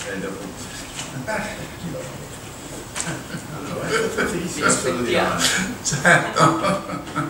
Certo.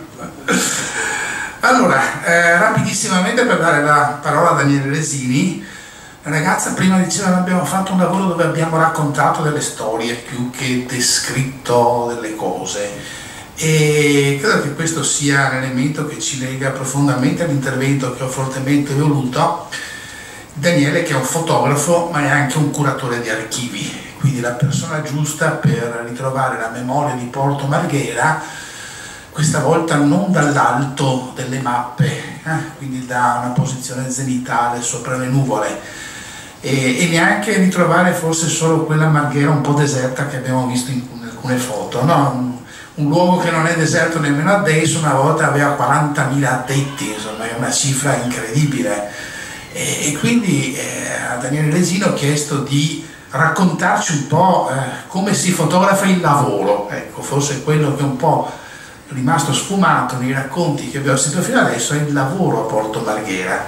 Allora, rapidissimamente per dare la parola a Daniele Lesini. La ragazza prima diceva: abbiamo fatto un lavoro dove abbiamo raccontato delle storie più che descritto delle cose, e credo che questo sia un elemento che ci lega profondamente all'intervento che ho fortemente voluto. Daniele, che è un fotografo ma è anche un curatore di archivi, quindi la persona giusta per ritrovare la memoria di Porto Marghera, questa volta non dall'alto delle mappe, quindi da una posizione zenitale sopra le nuvole, e neanche ritrovare forse solo quella Marghera un po' deserta che abbiamo visto in alcune foto, no? Un luogo che non è deserto nemmeno adesso, una volta aveva 40.000 addetti, insomma è una cifra incredibile. E quindi a Daniele Lesini ho chiesto di raccontarci un po' come si fotografa il lavoro, ecco, forse quello che è un po' rimasto sfumato nei racconti che abbiamo sentito fino adesso è il lavoro a Porto Marghera,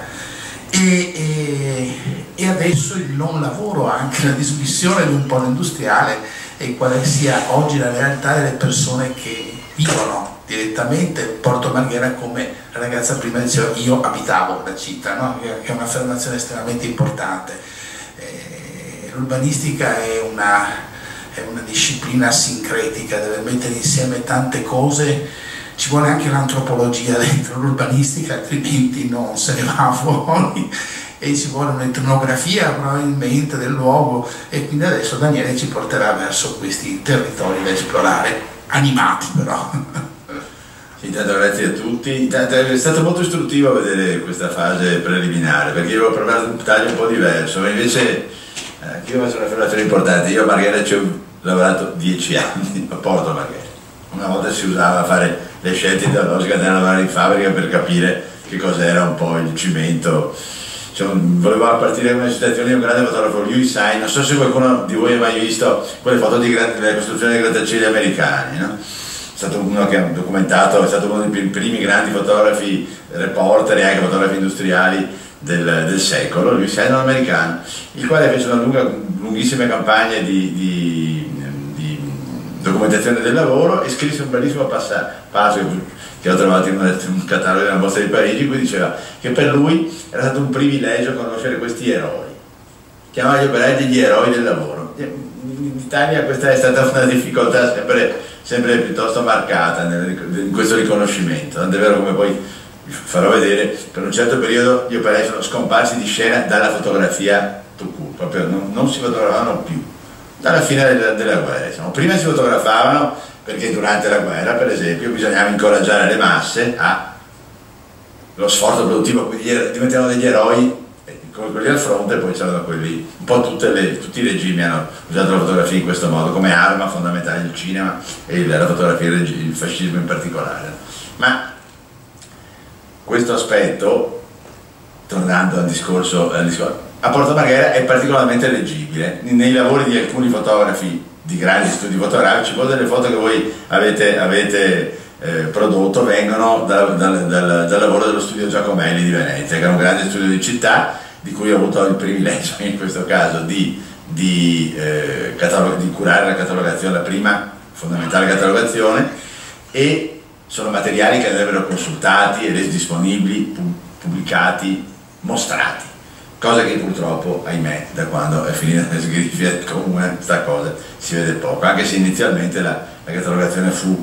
e adesso il non lavoro, anche la dismissione di un polo industriale, e quale sia oggi la realtà delle persone che vivono direttamente Porto Marghera. Come la ragazza prima diceva, io abitavo la città, no? Che è un'affermazione estremamente importante. L'urbanistica è una disciplina sincretica, deve mettere insieme tante cose, ci vuole anche l'antropologia dentro l'urbanistica, altrimenti non se ne va fuori, e ci vuole un'etnografia probabilmente del luogo, e quindi adesso Daniele ci porterà verso questi territori da esplorare, animati però. Intanto grazie a tutti, è stato molto istruttivo vedere questa fase preliminare, perché io avevo preparato un taglio un po' diverso, ma invece io faccio un'affermazione importante. Io a Marghera ci ho lavorato 10 anni, a Porto Marghera. Una volta si usava a fare le scelte ideologiche, andare a lavorare in fabbrica per capire che cos'era un po' il cimento. Volevo partire da una citazione di un grande fotografo, Liu Sai. Non so se qualcuno di voi ha mai visto quelle foto della costruzione dei grattacieli americani, no? È stato uno che ha documentato, è stato uno dei primi grandi fotografi, reporter e anche fotografi industriali del secolo, lui è americano, il quale fece una lunghissima campagna di documentazione del lavoro, e scrisse un bellissimo passaggio che ho trovato in un catalogo della Borsa di Parigi, in cui diceva che per lui era stato un privilegio conoscere questi eroi, chiamava gli operai degli eroi del lavoro. In Italia questa è stata una difficoltà sempre piuttosto marcata in questo riconoscimento, tant'è vero come poi vi farò vedere, per un certo periodo gli operai sono scomparsi di scena dalla fotografia tout court, proprio non si fotografavano più dalla fine della guerra. Insomma, prima si fotografavano perché durante la guerra, per esempio, bisognava incoraggiare le masse allo sforzo produttivo, quindi diventavano degli eroi come quelli al fronte, e poi c'erano quelli, un po' tutti i regimi hanno usato la fotografia in questo modo come arma fondamentale del cinema, e la fotografia, il fascismo in particolare. Ma questo aspetto, tornando al discorso, a Porto Marghera è particolarmente leggibile nei lavori di alcuni fotografi di grandi studi fotografici. Molte delle foto che voi avete prodotto vengono dal lavoro dello studio Giacomelli di Venezia, che è un grande studio di città, di cui ho avuto il privilegio in questo caso di curare la catalogazione, la prima fondamentale catalogazione, e sono materiali che andrebbero consultati e resi disponibili, pubblicati, mostrati, cosa che purtroppo, ahimè, da quando è finita la sgrifia comune, questa cosa si vede poco, anche se inizialmente la catalogazione fu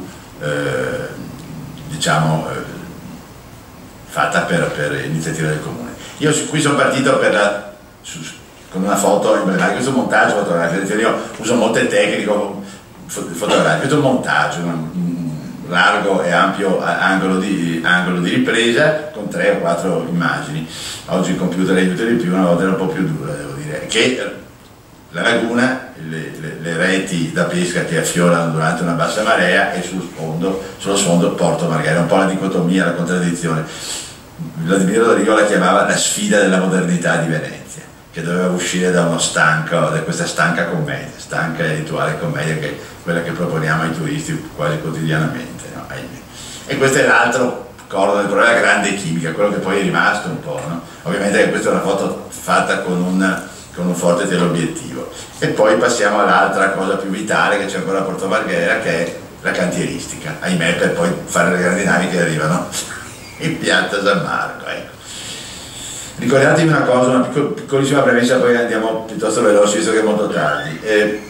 fatta per iniziativa del comune. Io qui sono partito con una foto emblematica, questo montaggio fotografico, io uso molte tecniche fotografiche, questo montaggio, un largo e ampio angolo di ripresa con 3 o 4 immagini. Oggi il computer aiuta di più, una volta era un po' più dura, devo dire, che la laguna, le reti da pesca che affiorano durante una bassa marea, e sullo sfondo Porto Marghera, un po' la dicotomia, la contraddizione. Vladimiro Dorigo la chiamava la sfida della modernità di Venezia, che doveva uscire da questa stanca commedia, stanca e rituale commedia, che è quella che proponiamo ai turisti quasi quotidianamente, no? E questo è l'altro corno del problema, la grande chimica, quello che poi è rimasto un po', no? Ovviamente questa è una foto fatta con con un forte teleobiettivo. E poi passiamo all'altra cosa più vitale che c'è ancora a Porto Marghera, che è la cantieristica, ahimè, per poi fare le grandi navi che arrivano in piazza San Marco, ecco. Ricordatevi una cosa, una piccolissima premessa, poi andiamo piuttosto veloci visto che è molto tardi.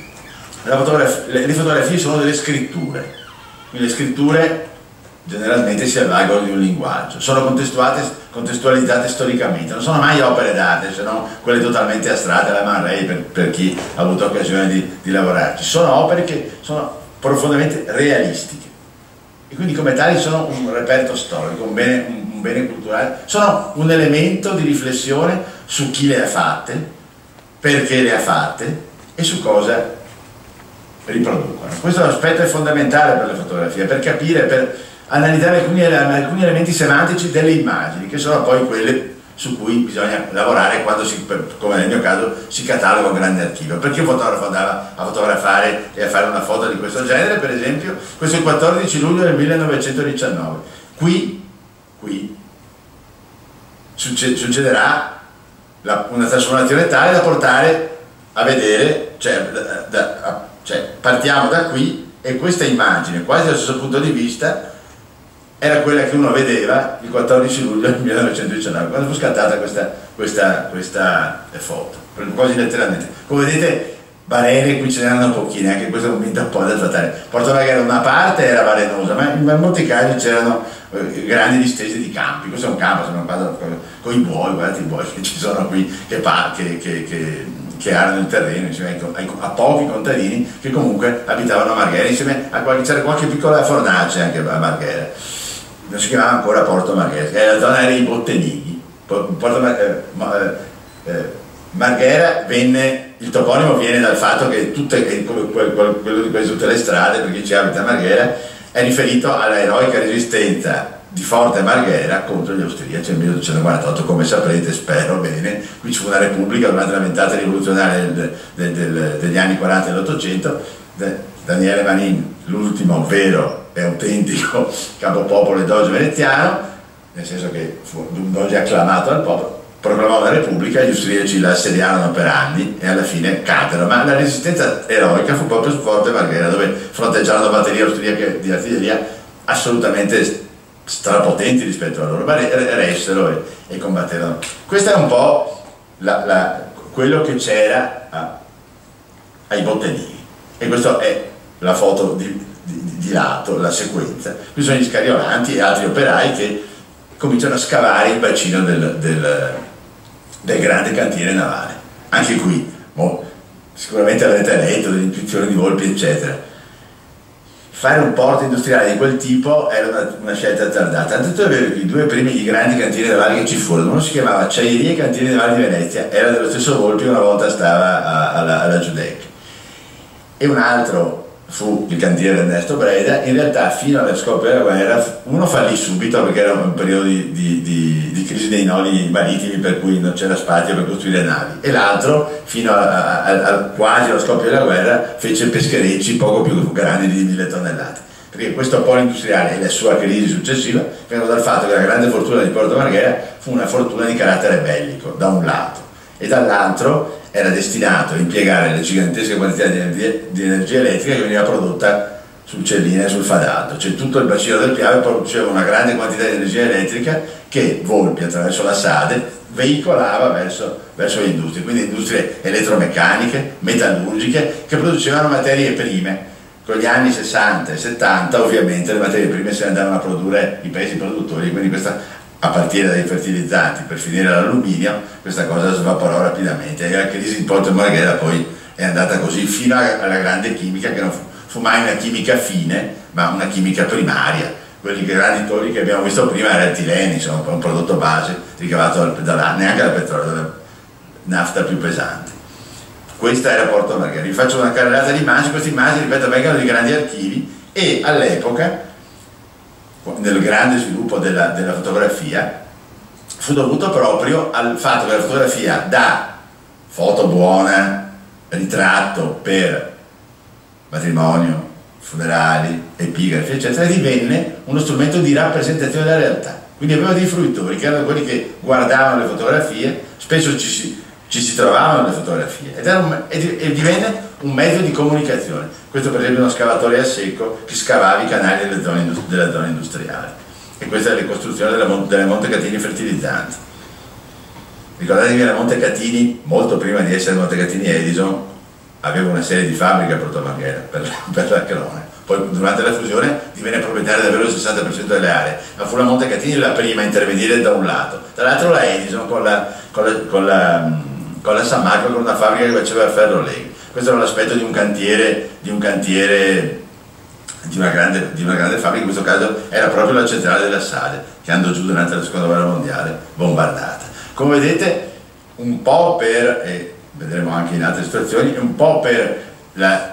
Le fotografie sono delle scritture, quindi le scritture generalmente si avvalgono di un linguaggio, sono contestualizzate storicamente, non sono mai opere d'arte, se no quelle totalmente astratte, la Man Ray per chi ha avuto occasione di lavorarci, sono opere che sono profondamente realistiche e quindi come tali sono un reperto storico, un bene culturale, sono un elemento di riflessione su chi le ha fatte, perché le ha fatte e su cosa riproducono. Questo aspetto è fondamentale per le fotografie, per capire, per analizzare alcuni elementi semantici delle immagini, che sono poi quelle su cui bisogna lavorare quando come nel mio caso, si cataloga un grande archivio. Perché un fotografo andava a fotografare e a fare una foto di questo genere, per esempio? Questo è il 14 luglio del 1919. Qui succederà una trasformazione tale da portare a vedere, cioè partiamo da qui e questa immagine, quasi dal stesso punto di vista, era quella che uno vedeva il 14 luglio del 1919, quando fu scattata questa foto, quasi letteralmente. Come vedete, barene qui ce n'erano pochine, anche questo è un momento un po' da trattare. Porto Marghera una parte era barenosa, ma in molti casi c'erano grandi distese di campi. Questo è un campo, con i buoi, guardate i buoi che ci sono qui, che arano il terreno insieme a pochi contadini che comunque abitavano a Marghera, insieme a c'era qualche piccola fornace anche a Marghera. Non si chiamava ancora Porto Marghera, che la zona era i Bottenighi. Marghera il toponimo viene dal fatto che quello di tutte le strade, per chi ci abita a Marghera, è riferito alla eroica resistenza di Forte Marghera contro gli austriaci nel 1848, come saprete, spero bene. Qui ci fu una repubblica durante la ventata rivoluzionaria degli anni 40 dell'Ottocento. Daniele Manin, l'ultimo vero e autentico capopopolo e doge veneziano, nel senso che fu un doge acclamato dal popolo, proclamò la repubblica, gli austriaci la assediarono per anni e alla fine caddero, ma la resistenza eroica fu proprio su Forte Marghera, dove fronteggiarono batterie austriache di artiglieria assolutamente strapotenti rispetto a loro, ma ressero e combatterono. Questo è un po' quello che c'era ai Bottenighi, e questa è la foto di lato, la sequenza. Qui sono gli scariolanti e altri operai che cominciano a scavare il bacino del grande cantiere navale. Anche qui sicuramente avrete letto delle intuizioni di Volpi eccetera. Fare un porto industriale di quel tipo era una scelta azzardata, tanto è vero che i grandi cantieri navali che ci furono, uno si chiamava Acciaierie e Cantieri Navali di Venezia, era dello stesso Volpi, una volta stava alla Giudecca, e un altro fu il cantiere Ernesto Breda. In realtà fino allo scoppio della guerra uno fallì subito perché era un periodo di crisi dei noli marittimi per cui non c'era spazio per costruire navi, e l'altro fino quasi allo scoppio della guerra fece pescherecci poco più grandi di 1000 tonnellate, perché questo polo industriale e la sua crisi successiva vengono dal fatto che la grande fortuna di Porto Marghera fu una fortuna di carattere bellico da un lato, e dall'altro era destinato a impiegare le gigantesche quantità di energia elettrica che veniva prodotta sul Celline e sul Fadalto, cioè tutto il bacino del Piave produceva una grande quantità di energia elettrica che Volpi attraverso la SADE veicolava verso le industrie, quindi industrie elettromeccaniche, metallurgiche, che producevano materie prime. Con gli anni 60 e 70 ovviamente le materie prime se ne andavano a produrre i paesi produttori, quindi questa, a partire dai fertilizzanti per finire all'alluminio, questa cosa svaporò rapidamente, e la crisi di Porto Marghera poi è andata così fino alla grande chimica, che non fu mai una chimica fine ma una chimica primaria. Quelli grandi tori che abbiamo visto prima era il tilene, insomma un prodotto base ricavato neanche dal petrolio, dalla nafta più pesante. Questa era Porto Marghera. Vi faccio una carrellata di immagini. Queste immagini, ripeto, vengono di grandi archivi, e all'epoca, nel grande sviluppo della fotografia, fu dovuto proprio al fatto che la fotografia, da foto buona, ritratto per matrimonio, funerali, epigrafi eccetera, divenne uno strumento di rappresentazione della realtà. Quindi aveva dei fruitori che erano quelli che guardavano le fotografie, spesso ci si trovavano le fotografie e divenne un mezzo di comunicazione. Questo per esempio è uno scavatore a secco che scavava i canali della zona industriale, e questa è la ricostruzione delle Montecatini fertilizzanti. Ricordatevi che la Montecatini, molto prima di essere Montecatini Edison, aveva una serie di fabbriche a Porto Marghera per la Crone. Poi durante la fusione divenne proprietaria davvero del 60% delle aree, ma fu la Montecatini la prima a intervenire da un lato, dall'altro la Edison con la San Marco, con una fabbrica che faceva ferro legno. Questo era l'aspetto di una grande fabbrica, in questo caso era proprio la centrale della Sale, che andò giù durante la seconda guerra mondiale, bombardata. Come vedete, un po' per, e vedremo anche in altre situazioni, un po' per la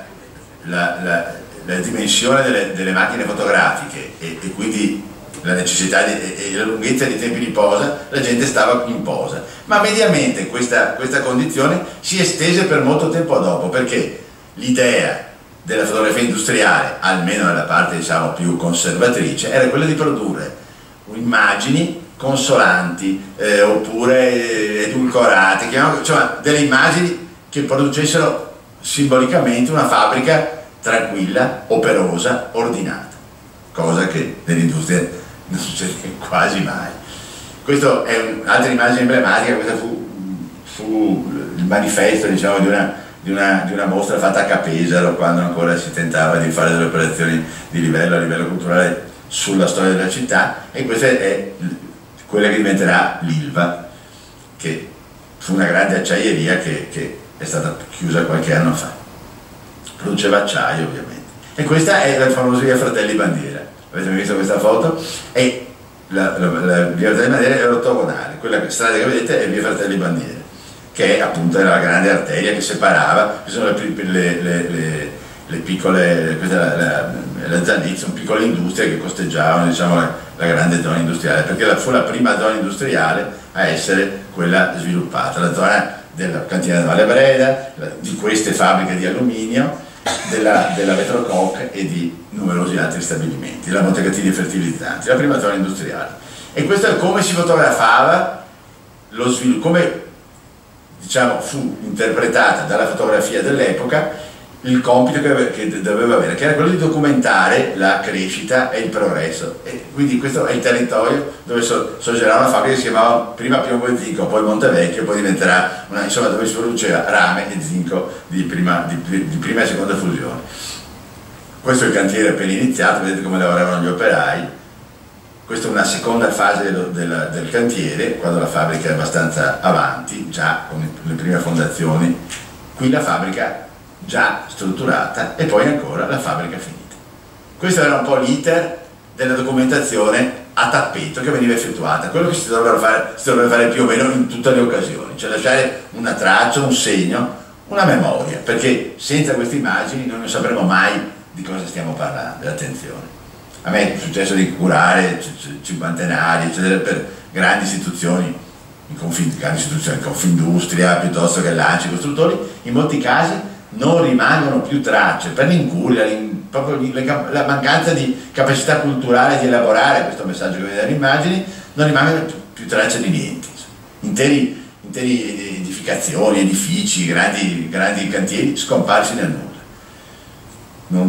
dimensione delle macchine fotografiche e quindi la necessità e la lunghezza dei tempi di posa, la gente stava in posa, ma mediamente questa condizione si estese per molto tempo dopo, perché l'idea della fotografia industriale, almeno nella parte diciamo più conservatrice, era quella di produrre immagini consolanti oppure edulcorate, cioè delle immagini che producessero simbolicamente una fabbrica tranquilla, operosa, ordinata, cosa che nell'industria non succede quasi mai. Questa è un'altra immagine emblematica. Questa fu il manifesto, diciamo, di una mostra fatta a Capesaro, quando ancora si tentava di fare delle operazioni di livello, a livello culturale, sulla storia della città, e questa è quella che diventerà l'Ilva, che fu una grande acciaieria che è stata chiusa qualche anno fa. Produceva acciaio, ovviamente. E questa è la famosa via Fratelli Bandiera. Avete mai visto questa foto? E la via Fratelli Bandiera è ortogonale, quella strada che vedete è via Fratelli Bandiera, che appunto era la grande arteria che separava, che sono le piccole, questa la Zanizzi, sono piccole industrie che costeggiavano, diciamo, la grande zona industriale, perché fu la prima zona industriale a essere quella sviluppata, la zona della cantina di Valle Breda, di queste fabbriche di alluminio, della Vetrococ e di numerosi altri stabilimenti, la Montecatini fertilizzanti, la prima zona industriale. E questo è come si fotografava lo sviluppo, come diciamo fu interpretata dalla fotografia dell'epoca il compito che doveva avere, che era quello di documentare la crescita e il progresso. E quindi questo è il territorio dove sorgerà una fabbrica che si chiamava prima Piombo e Zinco, poi Montevecchio, poi diventerà insomma, dove si produceva rame e zinco di prima e seconda fusione. Questo è il cantiere appena iniziato, vedete come lavoravano gli operai. Questa è una seconda fase del cantiere, quando la fabbrica è abbastanza avanti, già con le prime fondazioni. Qui la fabbrica già strutturata e poi ancora la fabbrica finita. Questo era un po' l'iter della documentazione a tappeto che veniva effettuata, quello che si doveva fare più o meno in tutte le occasioni, cioè lasciare una traccia, un segno, una memoria, perché senza queste immagini noi non sapremo mai di cosa stiamo parlando. Attenzione, a me è successo di curare cinquantenari, eccetera, per grandi istituzioni, Confindustria piuttosto che l'ANCI, costruttori. In molti casi non rimangono più tracce per l'incuria, proprio la mancanza di capacità culturale di elaborare questo messaggio che vede dalle immagini, non rimangono più tracce di niente. Interi edificazioni, edifici, grandi cantieri scomparsi nel nulla.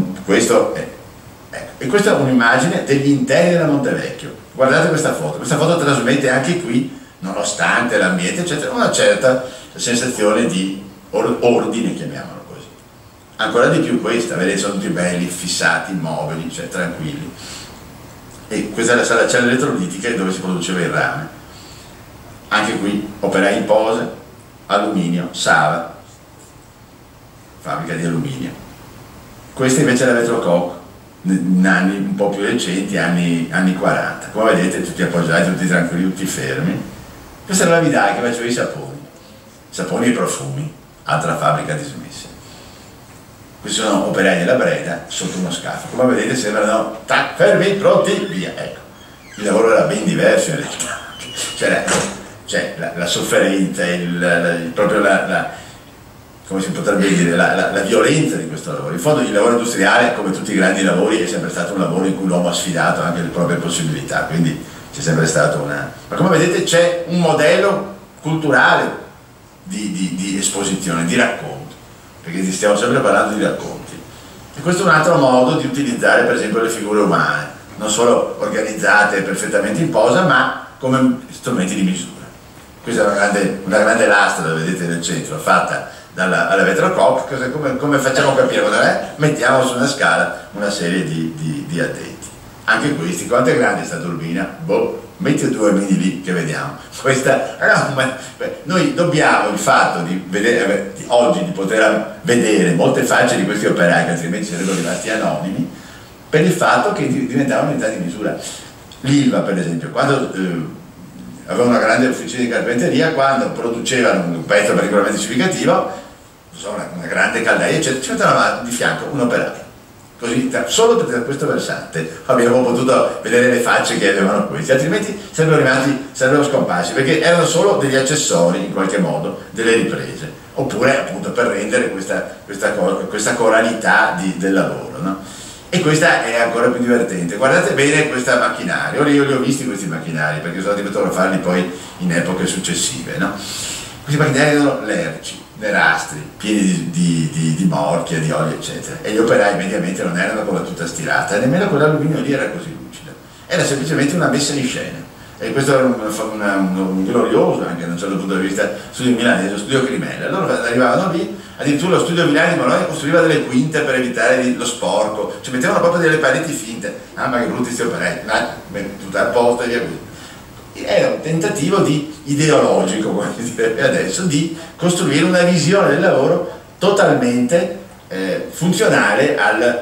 E questa è un'immagine degli interni della Montevecchio. Guardate questa foto trasmette anche qui, nonostante l'ambiente, eccetera, una certa sensazione di ordine, chiamiamolo. Ancora di più questa, vedete, sono tutti belli, fissati, immobili, cioè tranquilli. E questa è la salacella elettrolitica dove si produceva il rame. Anche qui operai in posa, alluminio, Sava, fabbrica di alluminio. Questa invece è la Vetrococ, in anni un po' più recenti, anni 40. Come vedete, tutti appoggiati, tutti tranquilli, tutti fermi. Questa era la Vidal che faceva i saponi e i profumi, altra fabbrica dismessa. Questi sono operai della Breda sotto uno scafo, come vedete sembrano fermi, pronti, via. Ecco, il lavoro era ben diverso in realtà, cioè la sofferenza, proprio come si potrebbe dire, la violenza di questo lavoro. In fondo il lavoro industriale, come tutti i grandi lavori, è sempre stato un lavoro in cui l'uomo ha sfidato anche le proprie possibilità, quindi c'è sempre stato ma come vedete c'è un modello culturale di esposizione, di racconto, perché stiamo sempre parlando di racconti. E questo è un altro modo di utilizzare per esempio le figure umane, non solo organizzate perfettamente in posa, ma come strumenti di misura. Questa è una grande lastra, la vedete nel centro, fatta alla Vetrocoop. Come facciamo a capire cosa è? Mettiamo su una scala una serie di addenti. Anche questi, quanto è grande questa turbina? Boh, metti 2 mini lì che vediamo. Noi dobbiamo il fatto di vedere, oggi di poter vedere molte facce di questi operai che altrimenti sarebbero rimasti anonimi, per il fatto che diventavano unità di misura. L'Ilva per esempio, quando aveva una grande officina di carpenteria, quando producevano un pezzo particolarmente significativo, una grande caldaia, eccetera, ci mettevano di fianco un operaio. Così, solo per questo versante abbiamo potuto vedere le facce che avevano questi, altrimenti sarebbero scomparsi, perché erano solo degli accessori in qualche modo delle riprese, oppure appunto per rendere questa coralità del lavoro, no? E questa è ancora più divertente. Guardate bene questo macchinario. Ora io li ho visti questi macchinari perché sono andato a fotografarli poi in epoche successive, no? Questi macchinari erano lerci, nerastri, pieni di morchia, di olio, eccetera. E gli operai mediamente non erano con la tuta stirata, e nemmeno quell'alluminio lì era così lucido. Era semplicemente una messa in scena. E questo era un glorioso, anche da un certo punto di vista, studio milanese, lo studio Crimella. Allora arrivavano lì, addirittura lo studio Milani di Bologna costruiva delle quinte per evitare lo sporco, ci mettevano proprio delle pareti finte. Ah, ma che brutti questi operai, tutto a posto e via così. Era un tentativo ideologico, come si direbbe adesso, di costruire una visione del lavoro totalmente funzionale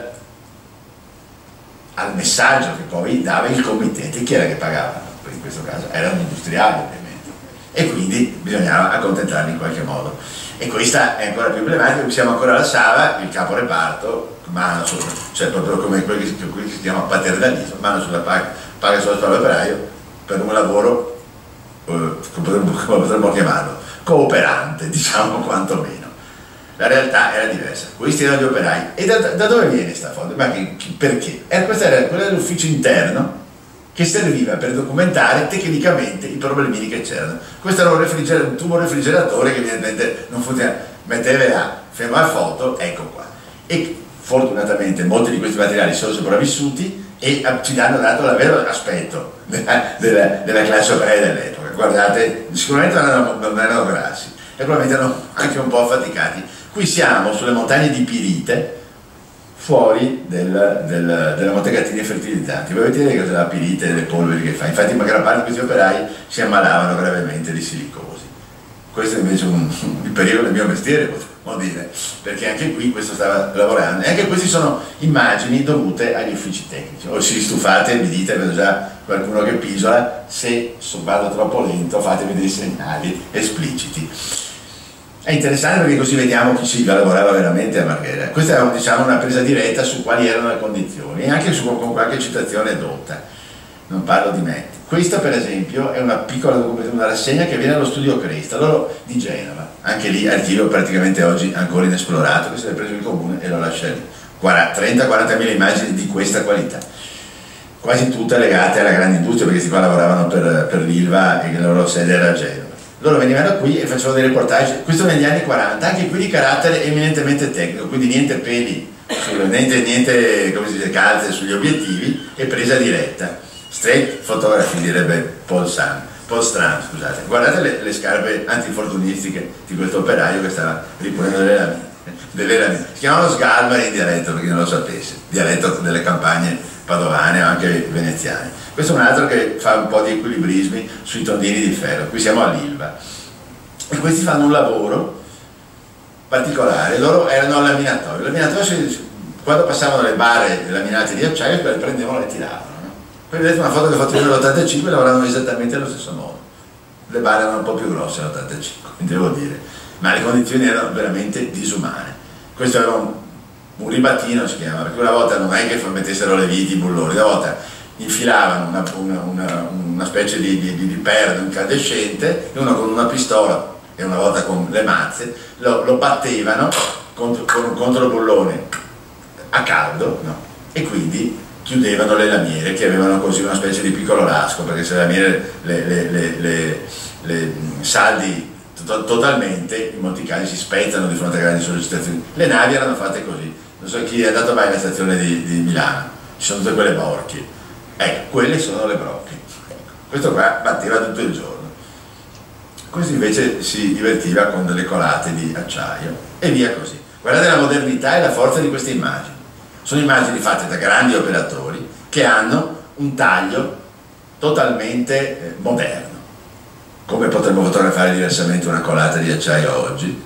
al messaggio che poi dava il committente. Chi era che pagava? In questo caso erano industriali ovviamente, e quindi bisognava accontentarli in qualche modo. E questa è ancora più emblematica. Siamo ancora alla Sava, il capo reparto, mano sulla, cioè proprio come quelli che si chiama paternalismo, mano sulla paga sulla spalla operaio, per un lavoro, come potremmo chiamarlo, cooperante, diciamo, quantomeno. La realtà era diversa, questi erano gli operai. E da dove viene questa foto? Ma perché? Questa era quella dell'ufficio interno, che serviva per documentare tecnicamente i problemini che c'erano. Questo era un tubo refrigeratore che evidentemente non funzionava, metteva fermo a foto, ecco qua. E fortunatamente molti di questi materiali sono sopravvissuti e ci hanno dato l'avvero aspetto della classe operaia dell'epoca. Guardate, sicuramente non erano grassi e probabilmente erano anche un po' affaticati. Qui siamo sulle montagne di Pirite, fuori della Montecatini fertilizzanti. Voi vedete cos'è la pirite e le polveri che fa. Infatti gran parte di questi operai si ammalavano gravemente di silicosi. Questo è invece il periodo del mio mestiere, potremmo dire, perché anche qui questo stava lavorando. E anche queste sono immagini dovute agli uffici tecnici. O se stufate mi dite, vedo già qualcuno che pisola, se vado troppo lento fatemi dei segnali espliciti. È interessante perché così vediamo chi ci lavorava veramente a Marghera. Questa è, diciamo, una presa diretta su quali erano le condizioni e anche con qualche citazione dotta. Non parlo di me. Questa per esempio è una piccola una rassegna che viene allo studio Cresta, loro di Genova. Anche lì archivio praticamente oggi ancora inesplorato, che si è preso il comune e lo lascia lì. 30-40 mila immagini di questa qualità. Quasi tutte legate alla grande industria, perché questi qua lavoravano per l'Ilva e la loro sede era a Genova. Loro venivano qui e facevano dei reportage, questo negli anni 40, anche qui di carattere eminentemente tecnico, quindi niente peli, niente come si dice, calze sugli obiettivi e presa diretta. Straight photography, direbbe Paul Strand, scusate. Guardate le scarpe antinfortunistiche di questo operaio che stava ripulendo delle lamine. Si chiamano Sgalmari in dialetto, per chi non lo sapesse, dialetto delle campagne padovane o anche veneziane. Questo è un altro che fa un po' di equilibrismi sui tondini di ferro. Qui siamo all'Ilva e questi fanno un lavoro particolare. Loro erano al laminatorio. Quando passavano le barre laminate di acciaio, le prendevano e le tiravano, no? Poi vedete una foto che ho fatto io nell'85, lavoravano esattamente allo stesso modo. Le barre erano un po' più grosse nell'85, devo dire, ma le condizioni erano veramente disumane. Questo era un ribattino, si chiama, perché una volta non è che mettessero le viti, i bulloni, una volta infilavano una specie di perno incandescente, uno con una pistola e una volta con le mazze lo battevano contro il bullone a caldo, no? E quindi chiudevano le lamiere, che avevano così una specie di piccolo lasco, perché se le lamiere le saldi totalmente, in molti casi si spezzano di fronte a grandi sollecitazioni. Le navi erano fatte così, non so chi è andato mai alla stazione di Milano, ci sono tutte quelle borchie, ecco, quelle sono le brocche, questo qua batteva tutto il giorno. Questo invece si divertiva con delle colate di acciaio e via così. Guardate la modernità e la forza di queste immagini. Sono immagini fatte da grandi operatori che hanno un taglio totalmente moderno. Come potremmo fotografare diversamente una colata di acciaio oggi?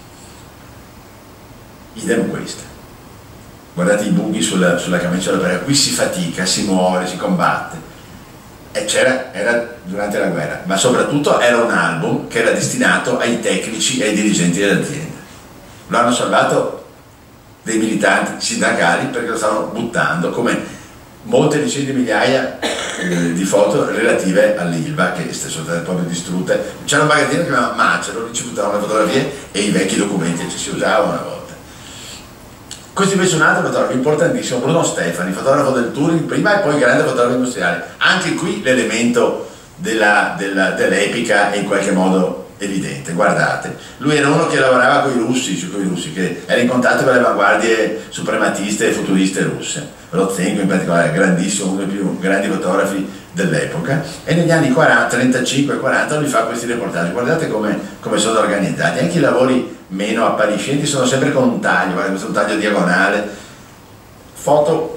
Idem questa. Guardate i buchi sulla camicia dell'operaio, qui si fatica, si muore, si combatte. E era durante la guerra, ma soprattutto era un album che era destinato ai tecnici e ai dirigenti dell'azienda. Lo hanno salvato dei militanti sindacali perché lo stavano buttando, come molte decine di migliaia di foto relative all'Ilva che sono state proprio distrutte. C'era un magazzino che si chiamava Macero, lì ci buttavano le fotografie e i vecchi documenti che ci si usavano una volta. Questo invece è un altro fotografo importantissimo, Bruno Stefani, fotografo del touring prima e poi grande fotografo industriale. Anche qui l'elemento dell'epica è in qualche modo evidente. Guardate, lui era uno che lavorava con i russi, che era in contatto con le avanguardie suprematiste e futuriste russe. Rodzenko in particolare, grandissimo, uno dei più grandi fotografi dell'epoca, e negli anni 35 e 40 lui fa questi reportage. Guardate come sono organizzati, anche i lavori meno appariscenti sono sempre con un taglio, guardate, questo è un taglio diagonale, foto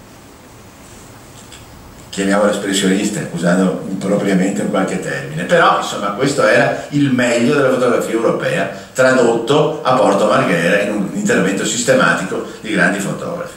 chiamiamole espressioniste, usando impropriamente un qualche termine, però insomma questo era il meglio della fotografia europea tradotto a Porto Marghera in un intervento sistematico di grandi fotografi.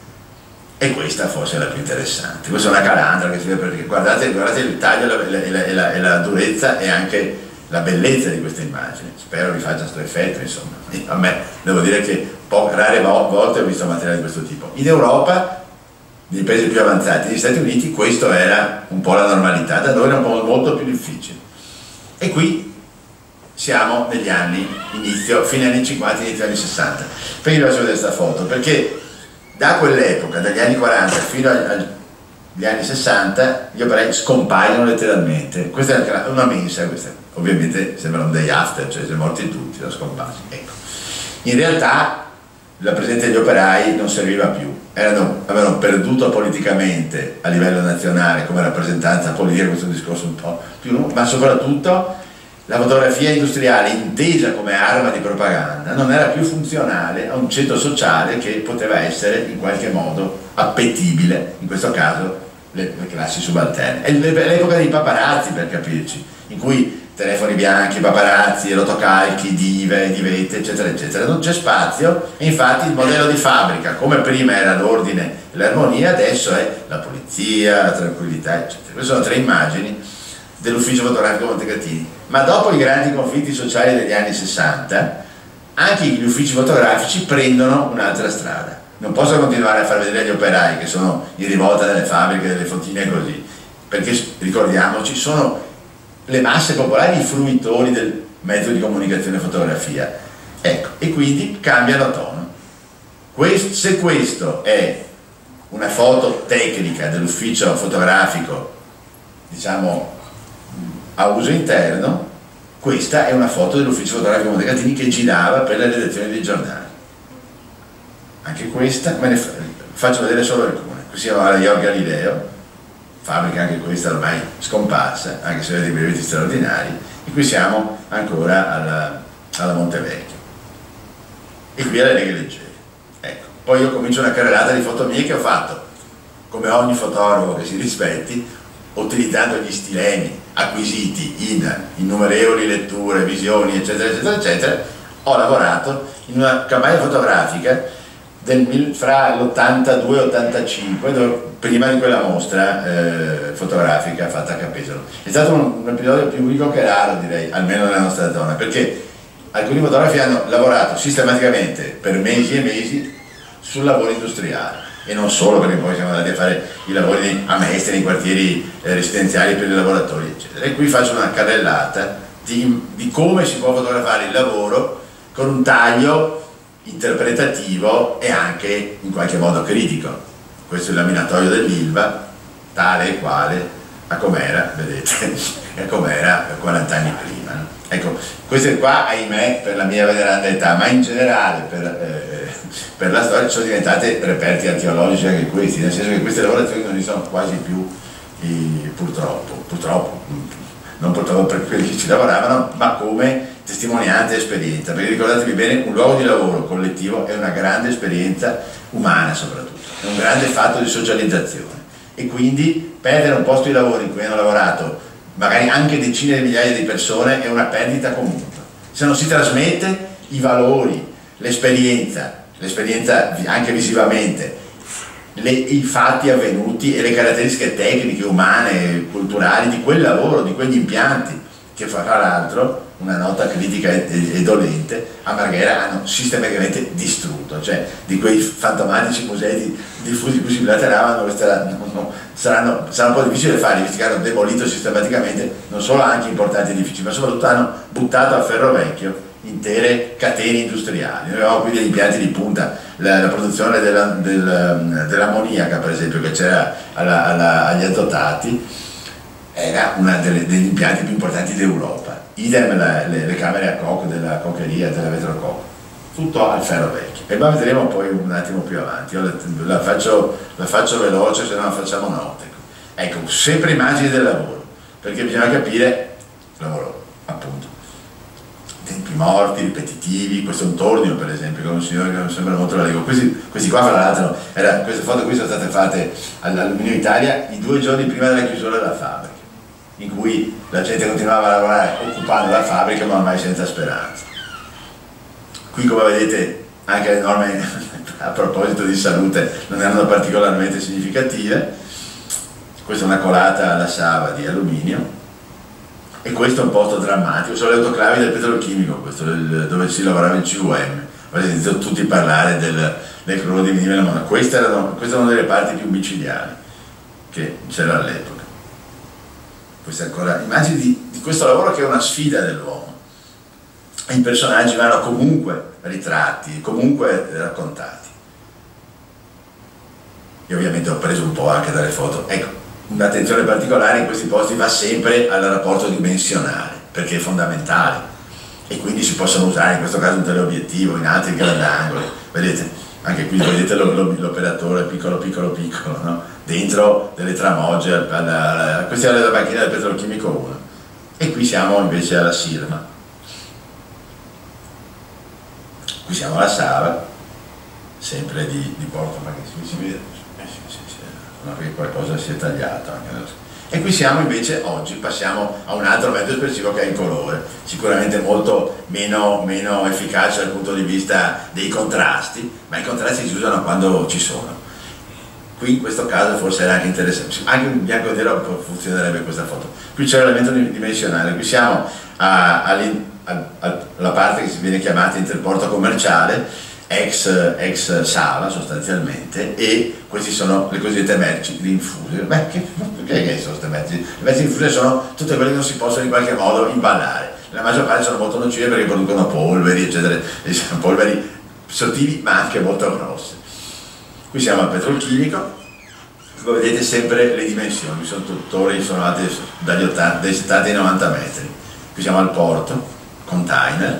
E questa forse è la più interessante. Questa è una calandra che si vede, perché guardate il taglio e la durezza e anche la bellezza di questa immagine. Spero vi faccia questo effetto, insomma. A me devo dire che rare volte ho visto materiale di questo tipo. In Europa, nei paesi più avanzati, negli Stati Uniti, questo era un po' la normalità, da noi era un po' molto più difficile. E qui siamo negli anni, fine anni 50, inizio anni 60. Perché vi faccio vedere questa foto? Perché da quell'epoca, dagli anni 40 fino agli anni 60, gli operai scompaiono letteralmente. Questa è una mensa, questa ovviamente sembra un day after, cioè sono morti tutti, sono scomparsi. Ecco. In realtà la presenza degli operai non serviva più, avevano perduto politicamente a livello nazionale come rappresentanza politica, questo è un discorso un po' più lungo, ma soprattutto la fotografia industriale intesa come arma di propaganda non era più funzionale a un ceto sociale che poteva essere in qualche modo appetibile, in questo caso le classi subalterne. È l'epoca dei paparazzi, per capirci, in cui telefoni bianchi, paparazzi, rotocalchi, dive, divette, eccetera, eccetera. Non c'è spazio e infatti il modello di fabbrica, come prima era l'ordine e l'armonia, adesso è la polizia, la tranquillità, eccetera. Queste sono tre immagini dell'ufficio fotografico Montecatini. Ma dopo i grandi conflitti sociali degli anni 60, anche gli uffici fotografici prendono un'altra strada. Non possono continuare a far vedere gli operai che sono in rivolta nelle fabbriche, delle fontine e così, perché ricordiamoci, sono le masse popolari i fruitori del mezzo di comunicazione fotografia. Ecco, e quindi cambiano tono. Se questo è una foto tecnica dell'ufficio fotografico, diciamo a uso interno, questa è una foto dell'ufficio fotografico Montecatini che girava per le redazioni dei giornali. Anche questa, faccio vedere solo alcune. Qui siamo alla York Galileo, fabbrica anche questa ormai scomparsa, anche se vede dei brevetti straordinari, e qui siamo ancora alla Montevecchio. E qui alle Leghe Leggere. Ecco. Poi io comincio una carrellata di foto mie che ho fatto, come ogni fotografo che si rispetti, utilizzando gli stilemi acquisiti in innumerevoli letture, visioni, eccetera, eccetera, eccetera. Ho lavorato in una campagna fotografica fra l'82 e l'85, prima di quella mostra fotografica fatta a Capesaro. È stato un episodio più unico che raro, direi, almeno nella nostra zona, perché alcuni fotografi hanno lavorato sistematicamente per mesi e mesi sul lavoro industriale, e non solo, perché poi siamo andati a fare i lavori a Mestre, nei quartieri residenziali per i lavoratori, eccetera. E qui faccio una carrellata di come si può fotografare il lavoro con un taglio interpretativo e anche in qualche modo critico. Questo è il laminatoio dell'Ilva, tale e quale a com'era, vedete, a com'era 40 anni prima, no? Ecco, queste qua, ahimè, per la mia veneranda età, ma in generale per la storia, sono diventate reperti archeologici anche questi, nel senso che queste lavorazioni non esistono quasi più, purtroppo, non purtroppo per quelli che ci lavoravano, ma come testimonianza e esperienza, perché ricordatevi bene, un luogo di lavoro collettivo è una grande esperienza umana soprattutto, è un grande fatto di socializzazione, e quindi perdere un posto di lavoro in cui hanno lavorato magari anche decine di migliaia di persone è una perdita comunque. Se non si trasmette i valori, l'esperienza anche visivamente, i fatti avvenuti e le caratteristiche tecniche, umane, culturali di quel lavoro, di quegli impianti, che fra l'altro, una nota critica e dolente, a Marghera hanno sistematicamente distrutto, cioè di quei fantomatici musei diffusi cui si bilateravano, sarà un po' difficile da fare, visto che hanno demolito sistematicamente non solo anche importanti edifici, ma soprattutto hanno buttato a ferro vecchio intere catene industriali. Noi avevamo qui degli impianti di punta, la produzione dell'ammoniaca per esempio che c'era agli addotati era uno degli impianti più importanti d'Europa, idem le camere a coke della cocheria, della Vetrococ, tutto al ferro vecchio, e la vedremo poi un attimo più avanti. Io la faccio veloce, se no la facciamo notte. Ecco, sempre immagini del lavoro, perché bisogna capire il lavoro, appunto, tempi morti, ripetitivi. Questo è un tornio per esempio, che è un signore che non sembra molto largo. Questi qua fra l'altro, queste foto qui sono state fatte all'Alluminio Italia i 2 giorni prima della chiusura della fabbrica, in cui la gente continuava a lavorare occupando la fabbrica ma ormai senza speranza. Qui come vedete anche le norme a proposito di salute non erano particolarmente significative. Questa è una colata alla Sava di alluminio, e questo è un posto drammatico, sono le autoclavi del petrolchimico, questo, dove si lavorava il CUM. Avete sentito tutti parlare del cloro di vinile, ma questa è una delle parti più micidiali che c'era all'epoca. Questa è ancora immagini di questo lavoro, che è una sfida dell'uomo, e i personaggi vanno comunque ritratti, comunque raccontati. Io ovviamente ho preso un po' anche dalle foto. Ecco, un'attenzione particolare in questi posti va sempre al rapporto dimensionale, perché è fondamentale, e quindi si possono usare in questo caso un teleobiettivo, in altri grandangoli. Vedete, anche qui vedete l'operatore piccolo, no? Dentro delle tramogge, questa è la macchina del petrolchimico 1, e qui siamo invece alla Sirma, qui siamo alla Sava, sempre di Porto, ma che si vede, perché qualcosa si è tagliato anche. E qui siamo invece, oggi passiamo a un altro mezzo espressivo che è il colore, sicuramente molto meno efficace dal punto di vista dei contrasti, ma i contrasti si usano quando ci sono. Qui in questo caso forse era anche interessante, anche in bianco e nero funzionerebbe questa foto. Qui c'è l'elemento dimensionale, qui siamo alla parte che si viene chiamata interporto commerciale, ex Sava sostanzialmente, e queste sono le cosiddette merci rinfuse. Beh, che sono queste merci? Le merci rinfuse sono tutte quelle che non si possono in qualche modo imballare. La maggior parte sono molto nocive perché producono polveri, eccetera, polveri sottili ma anche molto grosse. Qui siamo al petrolchimico, come vedete sempre le dimensioni, sono tuttora sono alte dai 70 ai 90 metri. Qui siamo al porto, container,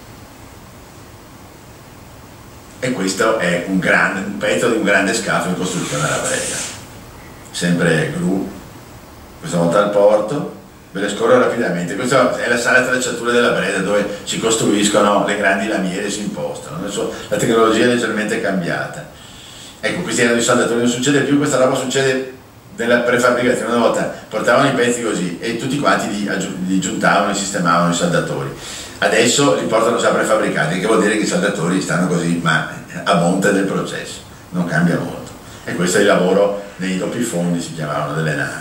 e questo è un pezzo di un grande scafo in costruzione alla Brega, sempre gru, questa volta al porto. Ve le scorro rapidamente. Questa è la sala tracciature della Breda, dove si costruiscono le grandi lamiere e si impostano. Adesso la tecnologia è leggermente cambiata. Ecco, questi erano i saldatori, non succede più, questa roba succede nella prefabbricazione. Una volta portavano i pezzi così e tutti quanti li giuntavano e sistemavano i saldatori. Adesso li portano già prefabbricati, che vuol dire che i saldatori stanno così, ma a monte del processo, non cambia molto. E questo è il lavoro nei doppi fondi, si chiamavano, delle navi.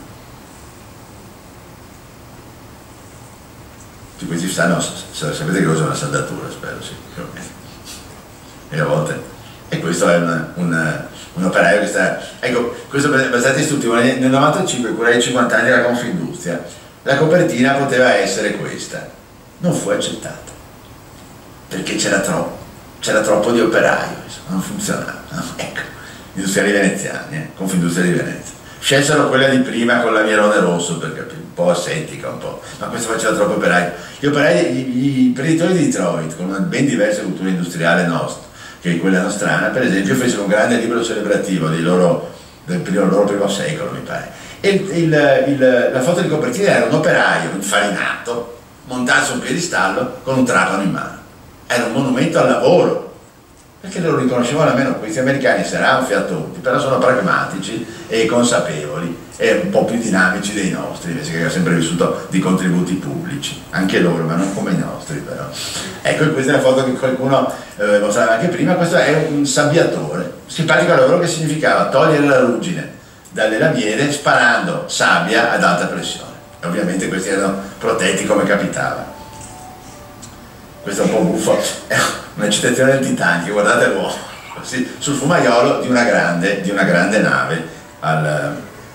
Questi sanno, sapete che cosa è una saldatura, spero, sì. E a volte. E questo è un operaio che sta. Ecco, questo è abbastanza istruttivo. Nel 95, curai i 50 anni della Confindustria, la copertina poteva essere questa. Non fu accettata. Perché c'era troppo di operaio, insomma, non funzionava. No? Ecco, industriali veneziani, Confindustria di Venezia. scelsero quella di prima con l'avierone rosso perché un po' assettica, un po', ma questo faceva troppo operaio. Gli operai, gli imprenditori di Detroit, con una ben diversa cultura industriale nostra, che è quella nostrana, per esempio, fecero un grande libro celebrativo del loro primo secolo, mi pare. E la foto di copertina era un operaio infarinato, montato su un piedistallo con un trapano in mano. Era un monumento al lavoro, perché loro riconoscevano almeno questi americani saranno fiatonti, però sono pragmatici e consapevoli e un po' più dinamici dei nostri, invece che hanno sempre vissuto di contributi pubblici, anche loro, ma non come i nostri però. Ecco, questa è una foto che qualcuno mostrava anche prima. Questo è un sabbiatore, simpatico a loro, che significava togliere la ruggine dalle lamiere sparando sabbia ad alta pressione, e ovviamente questi erano protetti come capitava. Questo è un po' buffo, è una citazione del Titanic, guardate l'uomo, sul fumaiolo di una grande nave alla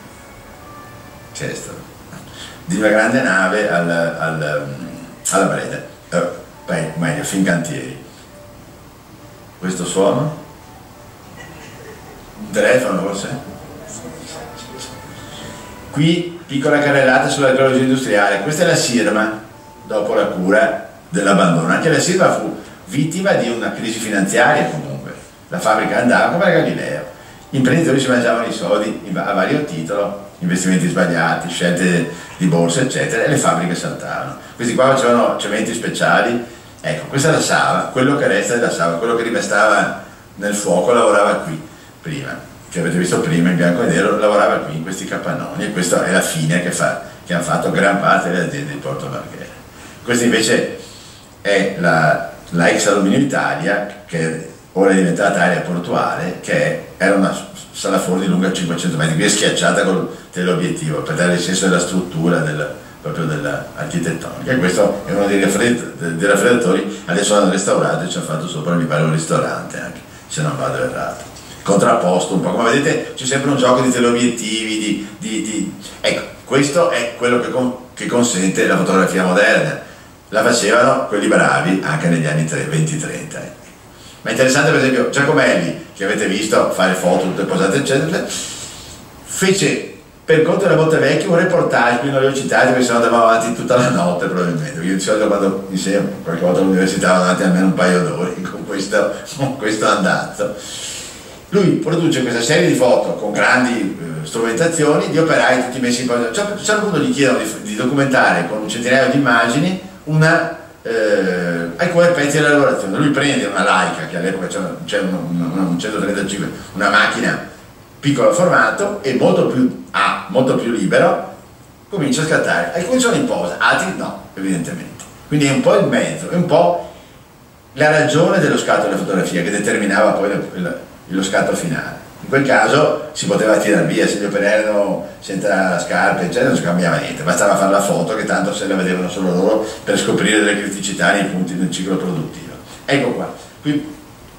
Breda, meglio, Fincantieri. Questo suono? Un telefono forse? Qui piccola carrellata sull'archeologia industriale. Questa è la Sirma dopo la cura dell'abbandono. Anche la Sirma fu vittima di una crisi finanziaria, comunque la fabbrica andava come a Galileo, gli imprenditori si mangiavano i soldi a vario titolo, investimenti sbagliati, scelte di borsa eccetera, e le fabbriche saltavano. Questi qua facevano cementi speciali. Ecco, questa è la Sava, quello che resta della Sava, quello che rimestava nel fuoco lavorava qui prima, che avete visto prima in bianco e nero, lavorava qui in questi capannoni, e questa è la fine che hanno fatto gran parte delle aziende di Porto Marghera. Questa invece è la ex Alluminio Italia, che ora è diventata area portuale, che era una sala forni lunga 500 metri, qui è schiacciata col teleobiettivo per dare il senso della struttura proprio dell'architettonica. E questo è uno dei raffreddatori, adesso l'hanno restaurato e ci hanno fatto sopra, mi pare, un ristorante anche, se non vado errato. Contrapposto un po', come vedete c'è sempre un gioco di teleobiettivi, ecco, questo è quello che consente la fotografia moderna. La facevano quelli bravi anche negli anni 20-30. Ma è interessante, per esempio, Giacomelli, che avete visto fare foto tutte posate eccetera, fece per conto della Montevecchio un reportage, qui non li ho citati perché se no andavamo avanti tutta la notte probabilmente. Io di solito quando insegno qualche volta all'università vado avanti almeno un paio d'ore con questo andazzo. Lui produce questa serie di foto con grandi strumentazioni di operai tutti messi in posizione. A un certo punto gli chiedono di documentare con un centinaio di immagini alcuni pezzi della lavorazione. Lui prende una Leica, che all'epoca c'era un 135, una macchina piccolo formato e molto più libero, comincia a scattare. Alcuni sono in posa, altri no, evidentemente. Quindi è un po' il mezzo, è un po' la ragione dello scatto della fotografia che determinava poi lo scatto finale. In quel caso si poteva tirare via, se gli operai erano senza scarpe eccetera non si cambiava niente, bastava fare la foto che tanto se la vedevano solo loro per scoprire delle criticità nei punti del ciclo produttivo. Ecco qua, qui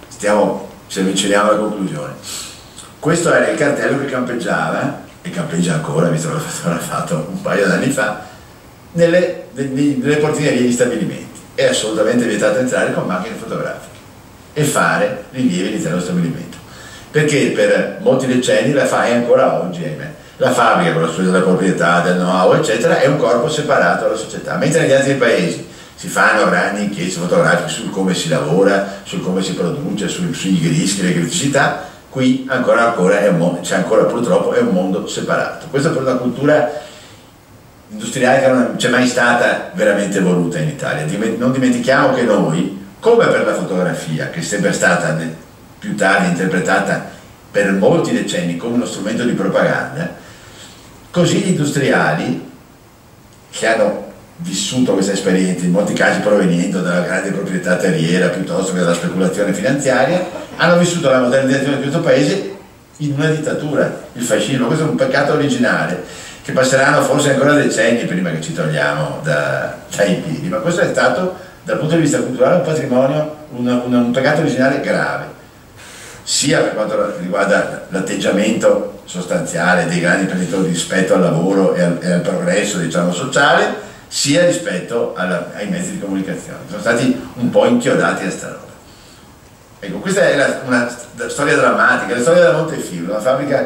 ci avviciniamo alla conclusione. Questo era il cartello che campeggiava, e campeggia ancora, visto che l'ho fotografato un paio d'anni fa, nelle portinerie degli stabilimenti. È assolutamente vietato entrare con macchine fotografiche e fare rilievi all'interno dello stabilimento, perché per molti decenni la fai ancora oggi, ahimè. La fabbrica, con la sua della proprietà, del know-how eccetera, è un corpo separato dalla società, mentre negli altri paesi si fanno grandi inchieste fotografiche sul come si lavora, sul come si produce, sui rischi, le criticità. Qui ancora c'è ancora purtroppo è un mondo separato. Questa è una cultura industriale che non c'è mai stata veramente evoluta in Italia. Non dimentichiamo che noi, come per la fotografia, che è sempre stata più tardi interpretata per molti decenni come uno strumento di propaganda, così gli industriali che hanno vissuto questa esperienza, in molti casi provenendo dalla grande proprietà terriera piuttosto che dalla speculazione finanziaria, hanno vissuto la modernizzazione di questo paese in una dittatura, il fascismo. Questo è un peccato originale che passeranno forse ancora decenni prima che ci togliamo dai piedi, ma questo è stato dal punto di vista culturale un patrimonio, un peccato originale grave, sia per quanto riguarda l'atteggiamento sostanziale dei grandi imprenditori rispetto al lavoro e al progresso, diciamo, sociale, sia rispetto ai mezzi di comunicazione. Sono stati un po' inchiodati a sta roba. Ecco, questa è una storia drammatica, la storia della Montefibre, una fabbrica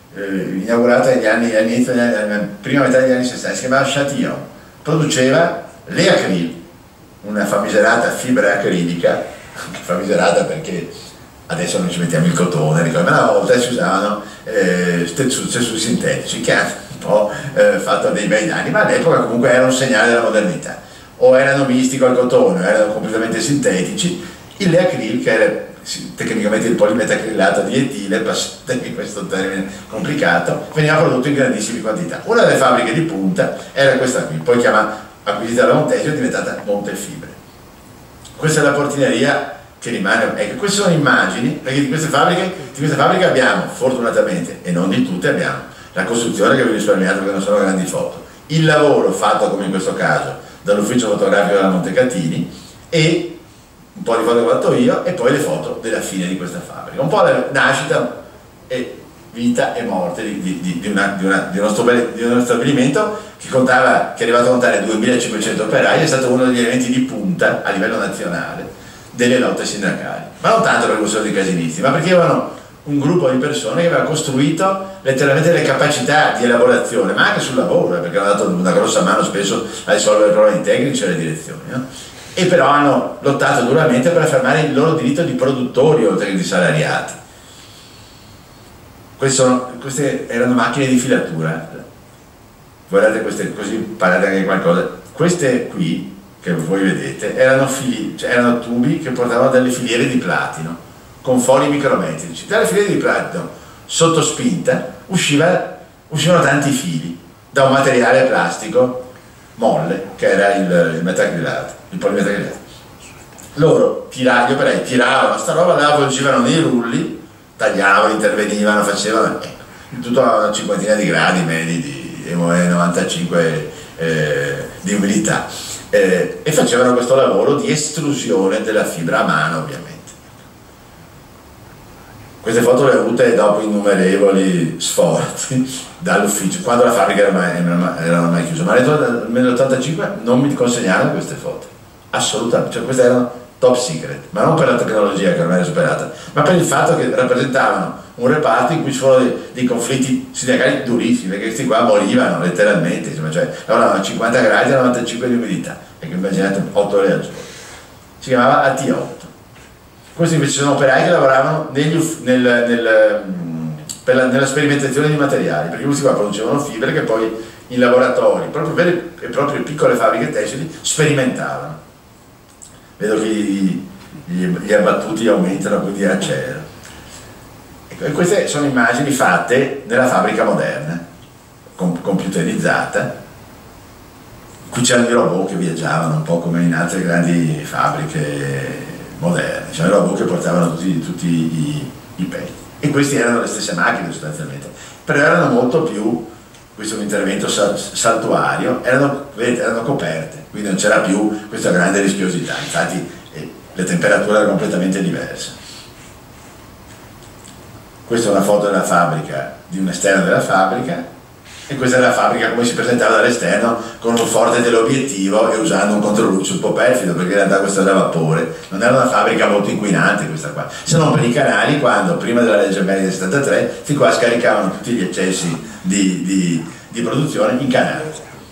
inaugurata nella prima metà degli anni 60, si chiamava Châtillon, produceva le acril, una famigerata fibra acrilica, famigerata perché adesso non ci mettiamo il cotone, ma una volta si usavano tessuti sintetici che hanno un po' fatto dei bei danni, ma all'epoca comunque era un segnale della modernità. O erano misti col cotone, o erano completamente sintetici. Il Leacril, che era tecnicamente il polimetacrilato di etile, passatemi questo termine complicato, veniva prodotto in grandissime quantità. Una delle fabbriche di punta era questa qui, poi acquisita da Montesio, è diventata Montefibre. Questa è la portineria che rimane. Ecco, queste sono immagini, perché di queste fabbriche abbiamo, fortunatamente, e non di tutte, abbiamo la costruzione che vi ho risparmiato perché non sono grandi foto, il lavoro fatto, come in questo caso, dall'ufficio fotografico della Montecatini, e un po' di foto che ho fatto io, e poi le foto della fine di questa fabbrica. Un po' la nascita e vita e morte di uno stabilimento che è arrivato a contare 2500 operai, è stato uno degli elementi di punta a livello nazionale delle lotte sindacali, ma non tanto per questione di casinisti, ma perché avevano un gruppo di persone che aveva costruito letteralmente le capacità di elaborazione, ma anche sul lavoro, perché hanno dato una grossa mano spesso a risolvere problemi tecnici alle direzioni, no? E però hanno lottato duramente per affermare il loro diritto di produttori oltre che di salariati. Queste erano macchine di filatura, guardate queste, così imparate anche qualcosa. Queste qui che voi vedete erano tubi che portavano delle filiere di platino con fori micrometrici. Dalle filiere di platino sotto spinta uscivano tanti fili da un materiale plastico molle che era il metacrilato, il polimetacrilato. Loro, gli operai tiravano sta roba, la avvolgevano nei rulli, tagliavano, intervenivano, facevano in tutto a una cinquantina di gradi medi di 95 di umidità, e facevano questo lavoro di estrusione della fibra a mano, ovviamente. Queste foto le ho avute dopo innumerevoli sforzi dall'ufficio, quando la fabbrica era ormai chiusa, ma nell'85 non mi consegnarono queste foto, assolutamente, cioè queste erano top secret, ma non per la tecnologia che ormai era superata, ma per il fatto che rappresentavano un reparto in cui ci furono dei conflitti sindacali durissimi, perché questi qua morivano letteralmente, insomma, cioè lavoravano a 50 gradi e 95 di umidità, perché immaginate 8 ore al giorno. Si chiamava AT8. Questi invece sono operai che lavoravano nella sperimentazione di materiali, perché questi qua producevano fibre che poi in laboratori, proprio vere e proprie piccole fabbriche tessili, sperimentavano. Vedo che gli abbattuti aumentano, quindi accelera. E queste sono immagini fatte nella fabbrica moderna, computerizzata. Qui c'erano i robot che viaggiavano un po' come in altre grandi fabbriche moderne, c'erano i robot che portavano tutti i pezzi, e queste erano le stesse macchine sostanzialmente, però erano molto più, questo è un intervento saltuario, erano coperte, quindi non c'era più questa grande rischiosità, infatti la temperatura era completamente diversa. Questa è una foto della fabbrica, di un esterno della fabbrica, e questa è la fabbrica come si presentava dall'esterno, con un forte teleobiettivo e usando un controluce un po' perfido, perché in realtà questa era da vapore, non era una fabbrica molto inquinante questa qua, se non per i canali, quando prima della legge Belli del 73 fin qua scaricavano tutti gli eccessi di produzione in canali,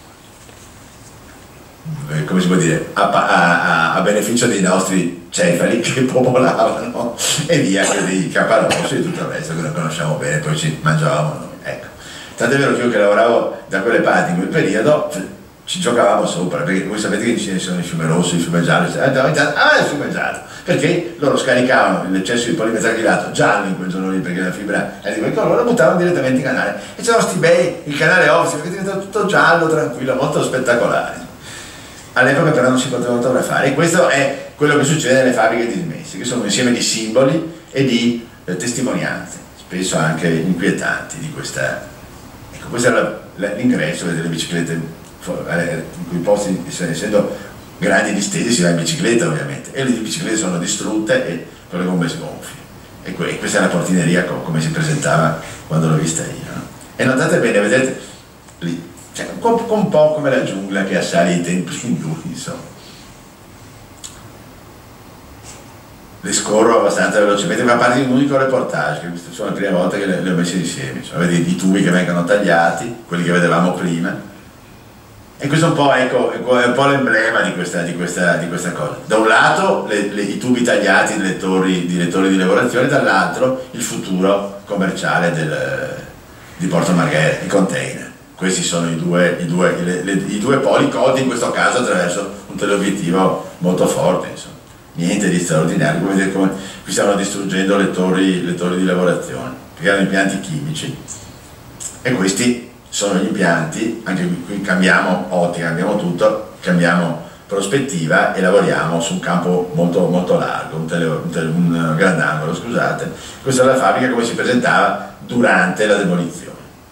come si può dire, a beneficio dei nostri cefali che popolavano e via, dei caparossi e tutto il resto che noi conosciamo bene, poi ci mangiavamo noi, ecco. Tant'è vero che io che lavoravo da quelle parti in quel periodo ci giocavamo sopra, perché voi sapete che ci sono il fiume rosso, il fiume giallo, il fiume giallo, perché loro scaricavano l'eccesso di polimetacrilato giallo in quel giorno lì, perché la fibra era di quel colore, lo buttavano direttamente in canale, e c'erano sti bei, il canale Oxy, che diventava tutto giallo, tranquillo, molto spettacolare. All'epoca però non si poteva fotografare, e questo è quello che succede nelle fabbriche dismesse, che sono un insieme di simboli e di testimonianze, spesso anche inquietanti di questa. Ecco, questo era l'ingresso delle biciclette, in cui posti, essendo grandi e distesi, si va in bicicletta ovviamente, e le biciclette sono distrutte e con le gomme sgonfie. E questa è la portineria come si presentava quando l'ho vista io, no? E notate bene, vedete lì, cioè, un po' come la giungla che assale i templi indui, insomma. le scorro abbastanza velocemente, fa parte di un unico reportage, che queste sono le prime volte che le ho messe insieme. Vedete i tubi che vengono tagliati, quelli che vedevamo prima, e questo è un po', ecco, è un po' l'emblema di questa cosa. Da un lato i tubi tagliati di lettori di lavorazione, dall'altro il futuro commerciale di Porto Marghera, i container. Questi sono i due poli colti in questo caso attraverso un teleobiettivo molto forte, insomma. Niente di straordinario. Come vedete, qui stanno distruggendo lettori di lavorazione, perché erano impianti chimici, e questi sono gli impianti. Anche qui cambiamo ottica, cambiamo tutto, cambiamo prospettiva e lavoriamo su un campo molto, molto largo, un grandangolo, scusate. Questa è la fabbrica come si presentava durante la demolizione.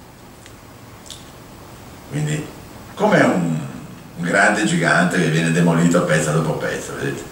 Quindi come un grande gigante che viene demolito pezzo dopo pezzo, vedete?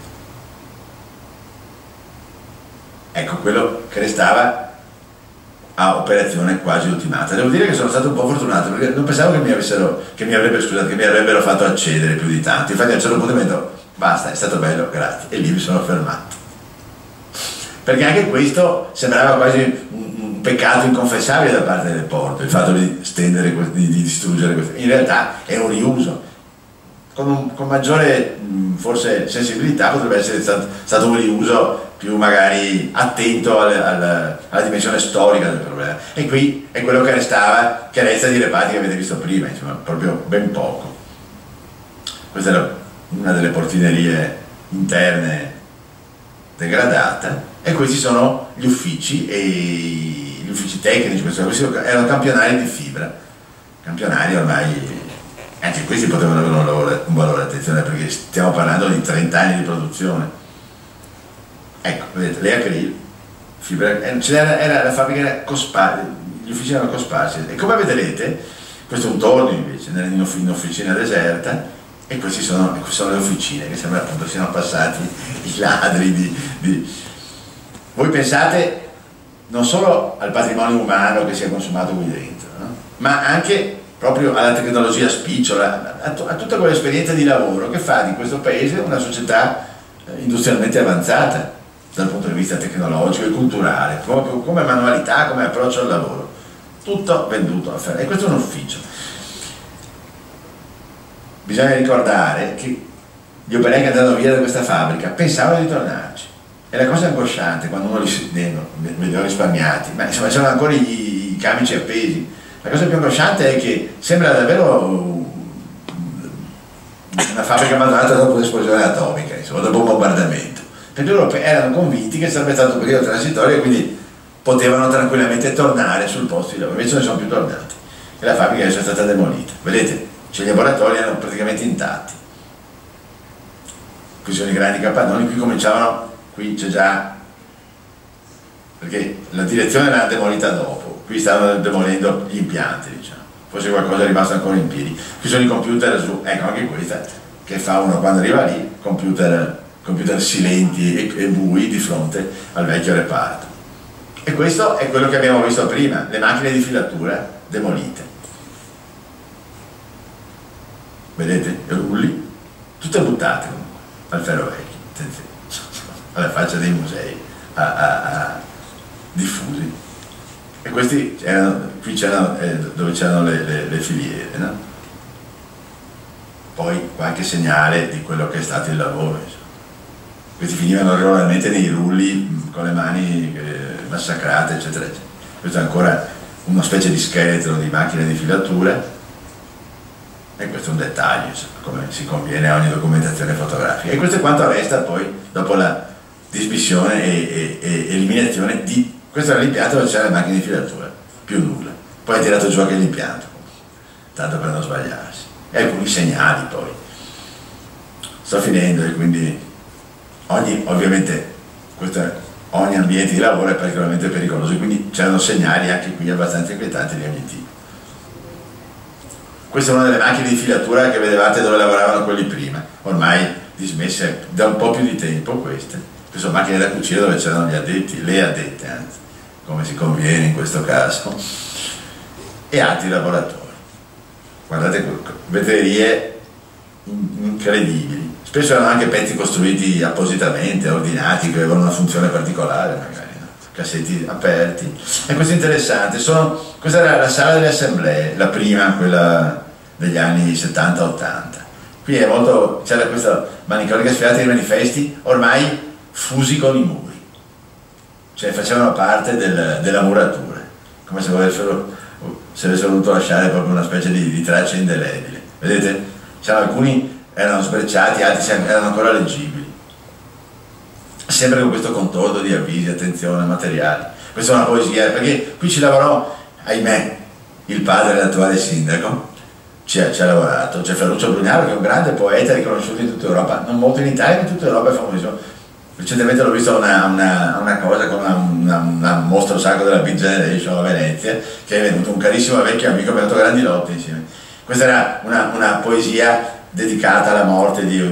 Ecco quello che restava a operazione quasi ultimata. Devo dire che sono stato un po' fortunato, perché non pensavo che mi avrebbero fatto accedere più di tanto. Infatti a un certo punto mi ho detto basta, è stato bello, grazie, e lì mi sono fermato, perché anche questo sembrava quasi un peccato inconfessabile da parte del porto, il fatto di stendere, di distruggere questo. In realtà è un riuso con maggiore forse sensibilità, potrebbe essere stato un riuso più magari attento alla dimensione storica del problema. E qui è quello che resta di reparti che avete visto prima, insomma, proprio ben poco. Questa è una delle portinerie interne degradata, e questi sono gli uffici tecnici. Questi erano campionari di fibra, campionari ormai. Anche questi potevano avere un valore, attenzione, perché stiamo parlando di 30 anni di produzione. Ecco, vedete, le acril, fibra, era la fabbrica gli uffici erano cosparsi, e come vedrete questo è un torno invece, in un'officina deserta, e queste sono le officine, che sembra appunto siano passati i ladri Voi pensate non solo al patrimonio umano che si è consumato qui dentro, no? Ma anche proprio alla tecnologia spicciola, a tutta quell'esperienza di lavoro che fa di questo paese una società industrialmente avanzata dal punto di vista tecnologico e culturale, proprio come manualità, come approccio al lavoro, tutto venduto a Ferrara. E questo è un ufficio. Bisogna ricordare che gli operai che andavano via da questa fabbrica pensavano di tornarci, e la cosa angosciante quando uno li vedeva risparmiati, ma insomma c'erano ancora i camici appesi. La cosa più angosciante è che sembra davvero una fabbrica abbandonata dopo l'esplosione atomica, insomma, dopo un bombardamento, perché loro erano convinti che sarebbe stato un periodo transitorio e quindi potevano tranquillamente tornare sul posto di lavoro. Invece non sono più tornati e la fabbrica adesso è stata demolita. Vedete, cioè, i laboratori erano praticamente intatti. Qui sono i grandi capannoni, qui c'è già, perché la direzione l'hanno demolita dopo. Qui stanno demolendo gli impianti, diciamo. Forse qualcosa è rimasto ancora in piedi. Qui sono i computer ecco, anche questa che fa uno quando arriva lì, computer silenti e bui di fronte al vecchio reparto. E questo è quello che abbiamo visto prima, le macchine di filatura demolite. Vedete? I rulli, tutte buttate comunque al ferro vecchio, attenzione, alla faccia dei musei diffusi. E questi qui c'erano dove c'erano le filiere, no? Poi qualche segnale di quello che è stato il lavoro, insomma. Questi finivano regolarmente nei rulli con le mani massacrate, eccetera, eccetera. Questo è ancora una specie di scheletro di macchine di filatura, e questo è un dettaglio, insomma, come si conviene a ogni documentazione fotografica. E questo è quanto resta poi dopo la dismissione e eliminazione di... Questo era l'impianto dove c'era le macchine di filatura, più nulla. Poi è tirato giù anche l'impianto, tanto per non sbagliarsi. E alcuni segnali poi. Sto finendo, e quindi ovviamente ogni ambiente di lavoro è particolarmente pericoloso, quindi c'erano segnali anche qui abbastanza inquietanti di ogni tipo. Questa è una delle macchine di filatura che vedevate dove lavoravano quelli prima, ormai dismesse da un po' più di tempo queste. Queste sono macchine da cucire dove c'erano gli addetti, le addette anzi, come si conviene in questo caso, e altri laboratori. Guardate, vetrerie incredibili, spesso erano anche pezzi costruiti appositamente, ordinati, che avevano una funzione particolare magari, no? Cassetti aperti. E questo è interessante, questa era la sala delle assemblee, la prima, quella degli anni 70-80. Qui è molto, c'era questa malinconica sfilata di manifesti ormai fusi con i muri, cioè facevano parte della muratura, come se avessero voluto lasciare proprio una specie di traccia indelebile. Vedete? C'erano alcuni erano sbrecciati, altri erano ancora leggibili, sempre con questo contorno di avvisi, attenzione, materiali. Questa è una poesia, perché qui ci lavorò, ahimè, il padre dell'attuale sindaco, ci ha lavorato, c'è Ferruccio Brugnaro, che è un grande poeta riconosciuto in tutta Europa, non molto in Italia, ma in tutta Europa è famosissimo. Recentemente l'ho visto una cosa con una mostra sacro della Big Generation a Venezia, che è venuto un carissimo vecchio amico, abbiamo fatto grandi lotte insieme. Questa era una poesia dedicata alla morte di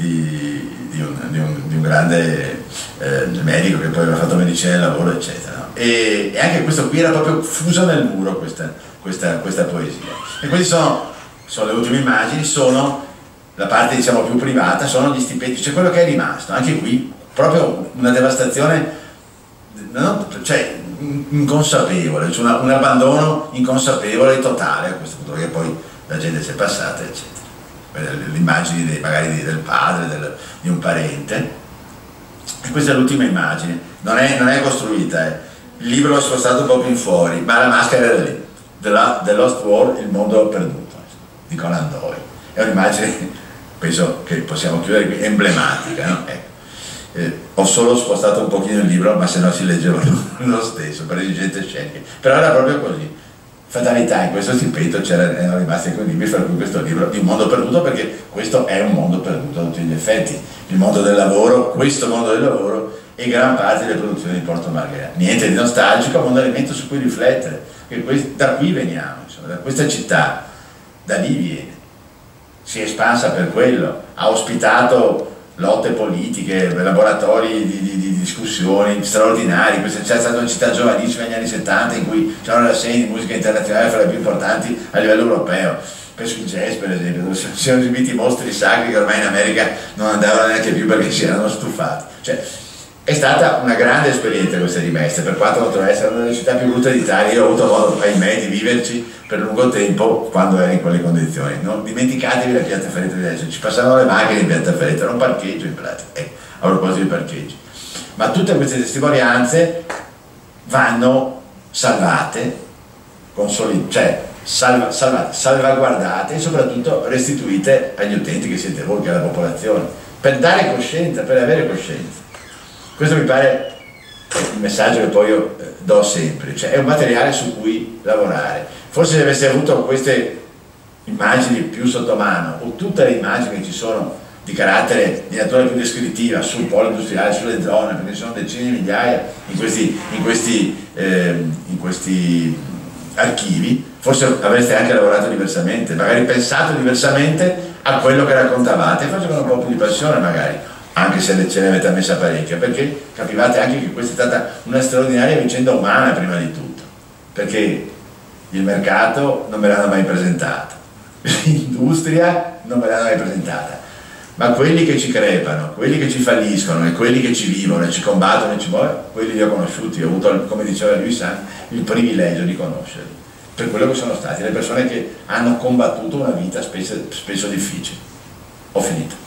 un grande medico che poi aveva fatto medicina del lavoro, eccetera, no? E anche questo qui era proprio fuso nel muro, questa poesia. E questi sono le ultime immagini, sono la parte diciamo più privata, sono gli stipendi, cioè quello che è rimasto, anche qui proprio una devastazione, cioè inconsapevole, cioè un abbandono inconsapevole e totale a questo punto, perché poi la gente si è passata, eccetera. Le immagini magari del padre, di un parente. E questa è l'ultima immagine, non è costruita, il libro l'ho spostato un po' più in fuori, ma la maschera era lì, The Lost War, il mondo perduto, di Conan Doyle. È un'immagine, penso che possiamo chiudere qui, emblematica, no? Ecco. Ho solo spostato un pochino il libro, ma se no si leggeva lo stesso, per esigenze sceniche. Però era proprio così. Fatalità, in questo stipendio erano rimasti alcuni libri, fra cui questo libro di Un mondo perduto, perché questo è un mondo perduto a tutti gli effetti. Il mondo del lavoro, questo mondo del lavoro e gran parte delle produzioni di Porto Marghera. Niente di nostalgico, ma un elemento su cui riflettere, che da qui veniamo, insomma, da questa città, da lì viene. Si è espansa per quello, ha ospitato lotte politiche, laboratori di discussioni straordinari. C'è stata una città giovanissima negli anni 70 in cui c'erano rassegne di musica internazionale fra le più importanti a livello europeo. Penso il jazz, per esempio, dove si sono esibiti mostri sacri che ormai in America non andavano neanche più perché si erano stufati. Cioè, è stata una grande esperienza questa di Mestre, per quanto potrebbe essere una delle città più brutte d'Italia. Io ho avuto modo, ahimè, di viverci per lungo tempo quando ero in quelle condizioni. Non dimenticatevi la Piazza Ferretta di adesso, ci passavano le macchine in Piazza Ferretta, era un parcheggio in pratica, a proposito di parcheggi. Ma tutte queste testimonianze vanno salvate, salvaguardate e soprattutto restituite agli utenti che siete voi, che è la popolazione, per dare coscienza, per avere coscienza. Questo mi pare il messaggio che poi io do sempre, cioè è un materiale su cui lavorare. Forse se avessi avuto queste immagini più sotto mano, o tutte le immagini che ci sono di carattere, di natura più descrittiva sul polo industriale, sulle zone, perché ci sono decine di migliaia in questi archivi, forse avreste anche lavorato diversamente, magari pensato diversamente a quello che raccontavate, forse con un po' più di passione magari, anche se ce ne avete messa parecchia, perché capivate anche che questa è stata una straordinaria vicenda umana prima di tutto, perché il mercato non me l'hanno mai presentato, l'industria non me l'hanno mai presentata, ma quelli che ci crepano, quelli che ci falliscono e quelli che ci vivono e ci combattono e ci muovono, quelli li ho conosciuti, ho avuto, come diceva lui San, il privilegio di conoscerli, per quello che sono stati, le persone che hanno combattuto una vita spesso difficile. Ho finito.